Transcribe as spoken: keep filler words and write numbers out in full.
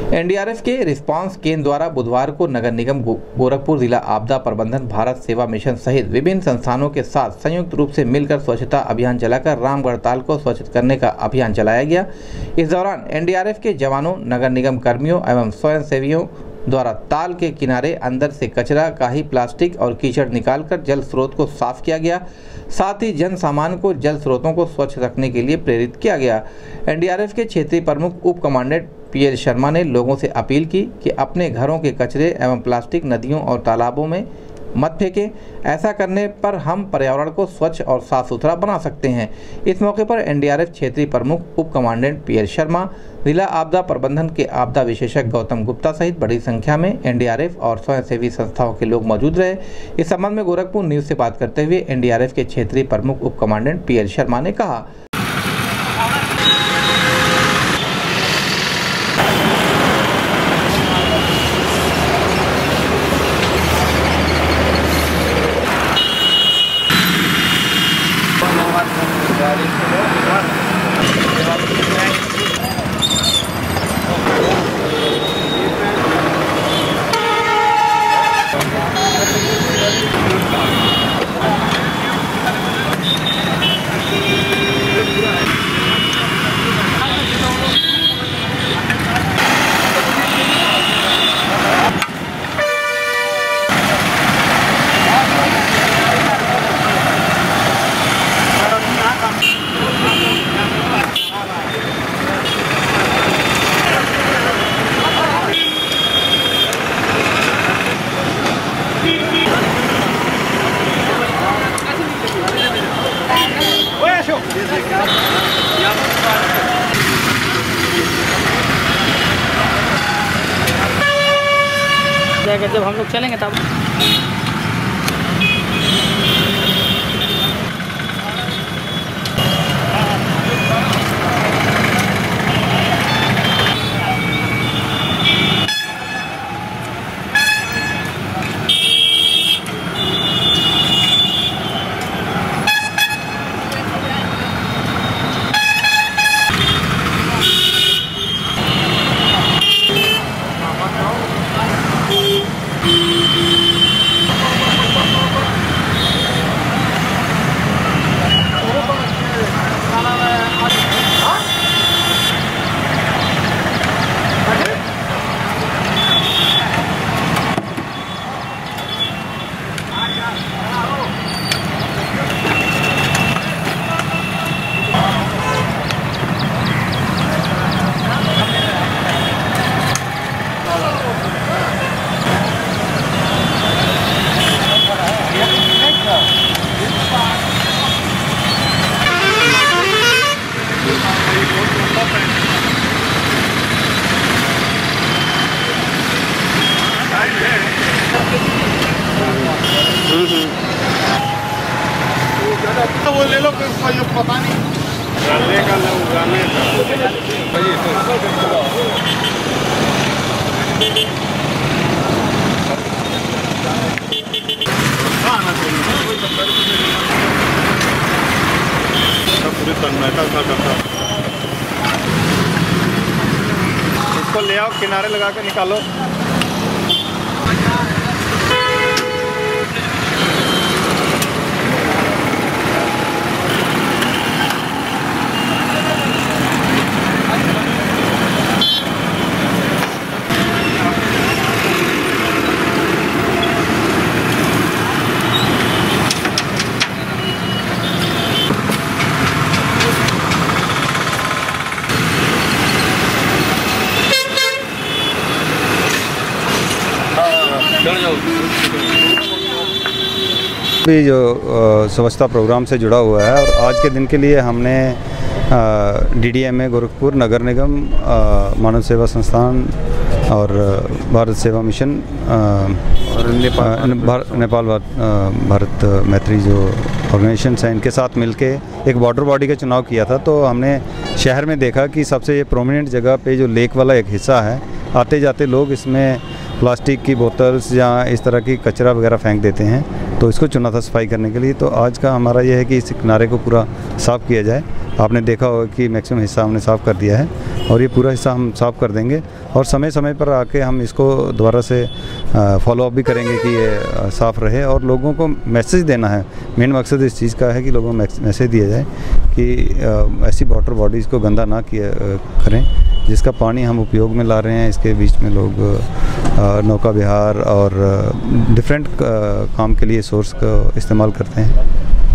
NDRF के response केंद्र द्वारा बुधवार को नगर निगम गोरखपुर जिला आपदा प्रबंधन, भारत सेवा मिशन सहित विभिन्न संस्थानों के साथ संयुक्त रूप से मिलकर स्वच्छता अभियान चलाकर रामगढ़ ताल को स्वच्छ करने का अभियान चलाया गया। इस दौरान एनडीआरएफ के जवानों, नगर निगम कर्मियों एवं स्वयंसेवियों द्वारा ताल के किनारे अंदर से कचरा, काही, प्लास्टिक और कीचड़ निकालकर जल स्रोत को साफ किया गया। साथ ही जन सामान्य को जल स्रोतों को स्वच्छ रखने के लिए प्रेरित किया गया। एनडीआरएफ के क्षेत्रीय प्रमुख उप कमांडेंट पी एल शर्मा ने लोगों से अपील की कि अपने घरों के कचरे एवं प्लास्टिक नदियों और तालाबों में मत फेंकें। ऐसा करने पर हम पर्यावरण को स्वच्छ और साफ सुथरा बना सकते हैं। इस मौके पर एनडीआरएफ क्षेत्रीय प्रमुख उप कमांडेंट पी एल शर्मा, जिला आपदा प्रबंधन के आपदा विशेषज्ञ गौतम गुप्ता सहित बड़ी संख्या में एनडीआरएफ और स्वयंसेवी संस्थाओं के लोग मौजूद रहे। इस संबंध में गोरखपुर न्यूज से बात करते हुए एनडीआरएफ के क्षेत्रीय प्रमुख उप कमांडेंट पी एल शर्मा ने कहा, जब हम लोग चलेंगे तब वो ले लो, फिर पता नहीं गाने का गाने पूरी सन्नाटा सा करता। इसको ले आओ, किनारे लगा के निकालो। भी जो स्वच्छता प्रोग्राम से जुड़ा हुआ है और आज के दिन के लिए हमने डीडीएमए गोरखपुर, नगर निगम, मानव सेवा संस्थान और भारत सेवा मिशन और नेपाल नेपाल भारत मैत्री जो ऑर्गेनाइजेशंस हैं, इनके साथ मिलके एक बॉर्डर बॉडी का चुनाव किया था। तो हमने शहर में देखा कि सबसे प्रोमिनेंट जगह पे जो लेक वाला एक हिस्सा है, आते जाते लोग इसमें प्लास्टिक की बोतल्स या इस तरह की कचरा वगैरह फेंक देते हैं, तो इसको चुना था सफाई करने के लिए। तो आज का हमारा यह है कि इस किनारे को पूरा साफ़ किया जाए। आपने देखा होगा कि मैक्सिमम हिस्सा हमने साफ़ कर दिया है। और ये पूरा हिस्सा हम साफ़ कर देंगे और समय समय पर आके हम इसको दोबारा से फॉलो अप भी करेंगे कि ये साफ़ रहे। और लोगों को मैसेज देना है, मेन मकसद इस चीज़ का है कि लोगों को मैसेज दिया जाए कि ऐसी वाटर बॉडीज़ को गंदा ना किया करें जिसका पानी हम उपयोग में ला रहे हैं। इसके बीच में लोग नौका विहार और डिफरेंट काम के लिए सोर्स का इस्तेमाल करते हैं।